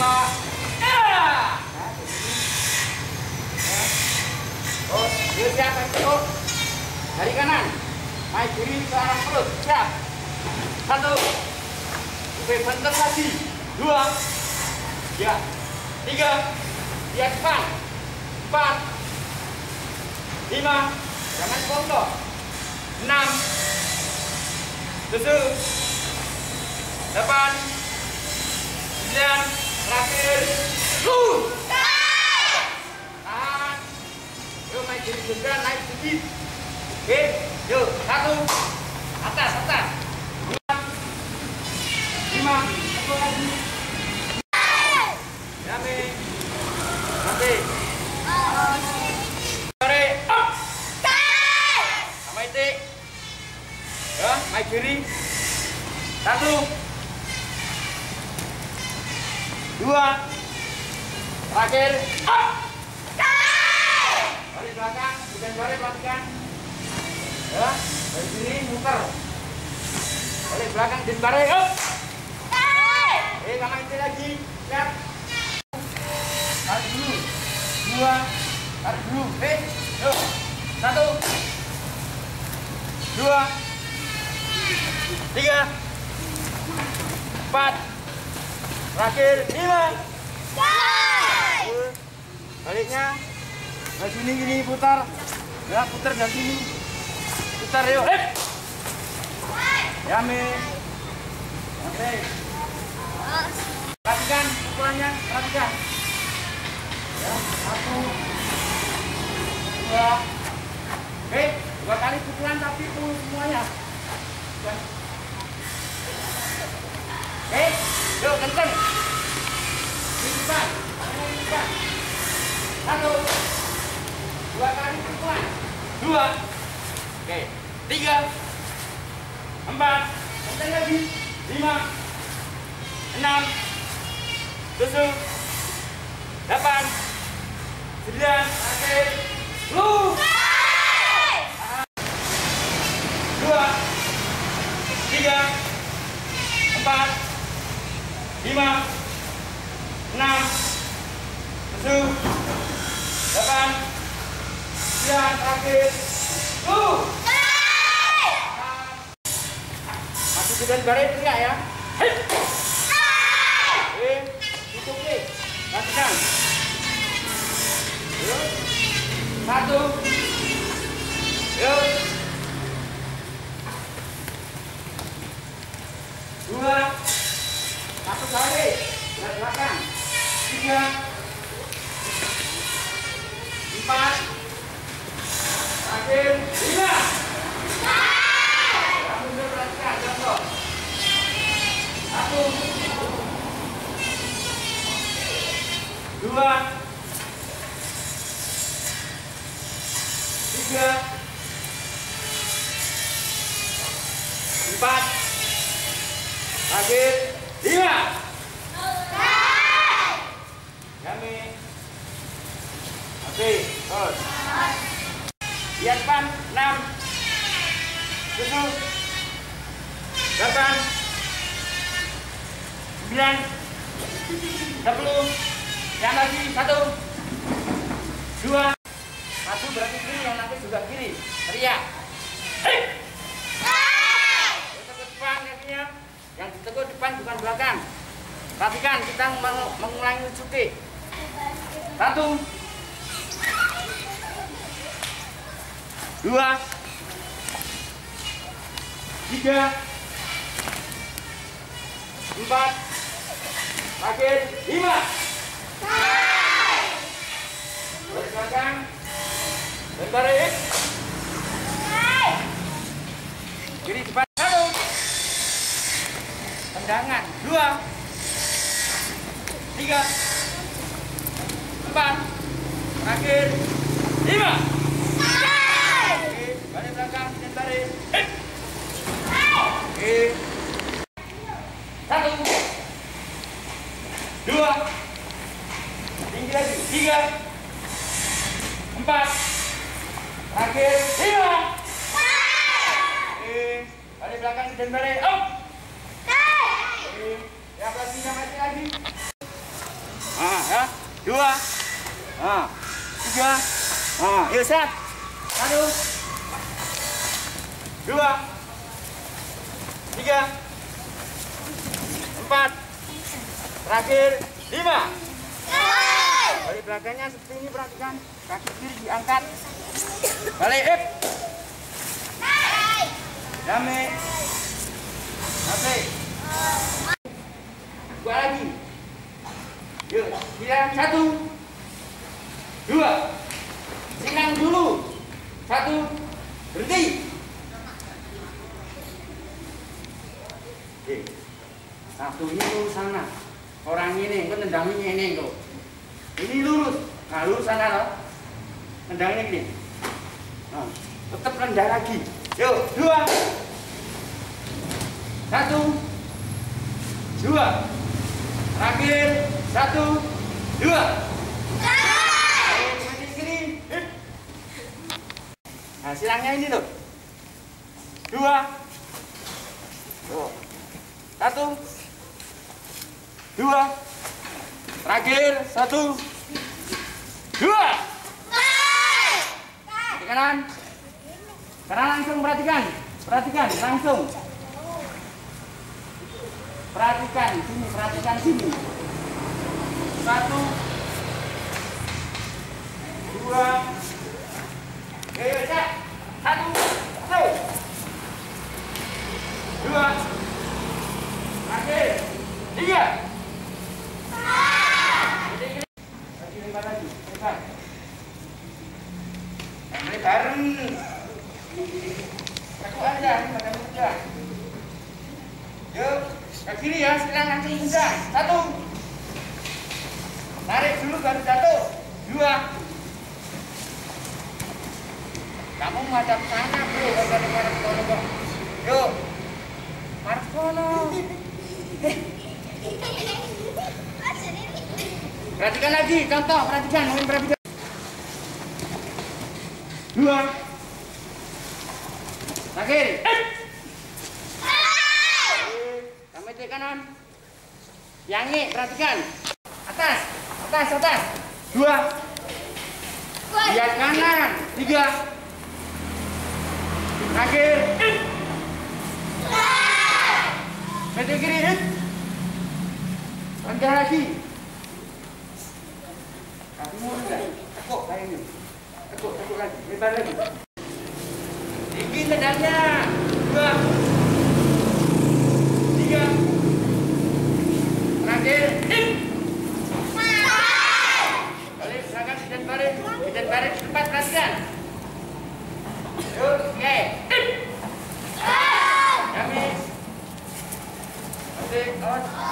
Nah, terus dia siap untuk dari kanan, naik kiri ke arah perut, siap. 1, bentar lagi, 2, ya, 3, lihat depan, 4, 5, jangan bongkok, 6, 7, 8, 9, terakhir, tahan, yuk naik kiri juga, naik sedikit, oke, yuk, 1, atas, 2, 5, 10 lagi, Yami, nanti, tarik, up, sama itik, ya, naik kiri, 1, 2, terakhir, up, balik belakang, bukan balik perhatikan, ya, dari sini muter, balik belakang dan balik, up, sama itu lagi, lihat, tarik dulu, 2, tarik dulu, yuk, 1, 2, 3, 4, terakhir 5. Baliknya dari sini gini putar, ya putar dari sini, putar yuk. Yami, oke. Perhatikan pukulannya, perhatikan. Ya, 1, 2, oke, 2 kali pukulan tapi full semuanya. Oke, yuk kenceng. Di depan, di depan. 1, 2 kali pukulan. 2, oke, 3, 4, kenceng lagi. 5, 6, 7, 8, 9, akhir. 10. 2, 3, 4, 5, 6, 7, 8, 9, terakhir. Masih sudah baris enggak ya? Tutup nih, pastikan. 1, yuk. 2, 1 kali, lihat belakang. 3, 4, terakhir 5. Kamu sudah perhatikan contoh. 1, 2, 3, 4, terakhir 5. Yami. Oke, terus. Lihat depan, 6, 7, 8, 9, 10. Yang lagi 1, 2, 1 berarti kiri, yang nanti juga kiri. Teriak. Tekuk depan kakinya. Yang ditekuk depan bukan belakang. Perhatikan, kita mengulangi ujuki. 1, 2, 3, 4, terakhir 5. Balik belakang dan tarik. Kiri depan. 1, tendangan. 2, 3, 4, terakhir 5. Oke, balik belakang dan tarik. Oke, 1, 2, tinggi lagi. 3, 4, terakhir 5. Oke, balik belakang dan balik. Oke, yang lagi yang mati lagi. Ya. 2. 3. Yuk siap. 1. 2. 3. 4. Terakhir 5. Balik belakangnya seperti ini, perhatikan. Kaki kiri diangkat. Balik, Damai. Oke. Dua lagi. Yuk, kira 1, 2. Silang dulu. 1. Berhenti. Oke. Satu ini lurus sana. Orang ini, engkau tendangnya ini engkau. Ini lurus. Nah, lurus sana loh. Tendangnya gini. Nah, tetap rendah lagi. Yuk, 2. 1. 2. Terakhir 1, 2. Mati kiri. Nah, silangnya ini loh. 2. 1. 2. Terakhir 1, 2. Di kanan. Sekarang langsung perhatikan. Perhatikan langsung. Perhatikan sini, perhatikan sini. 1, 2. Ayo cek. 1, 2. Terakhir 3. Lagi lebar lagi, lebar. Bareng. Aku aja, pada muda. Yuk, ke kiri ya, sekarang nanti muda. 1. Tarik dulu baru jatuh. 2. Kamu madap sana bro, dari Markono kok. Yuk, Markono. Perhatikan lagi, contoh, perhatikan, perhatikan. 2. Terakhir. Sampai ke kanan. Yang ini, perhatikan. Atas, atas, atas. 2. Lihat kanan. 3. Terakhir. Maju kiri. Rendah lagi. Kakimu rendah. Tekuk kayak ini. Tekuk lagi. Lebar lagi. Tinggi tendangnya. 2. 3. Terakhir. Balik belakang, bidan balik. Bidan balik tempat, perhatikan. Yuk, oke. Jamis. Asik, awas.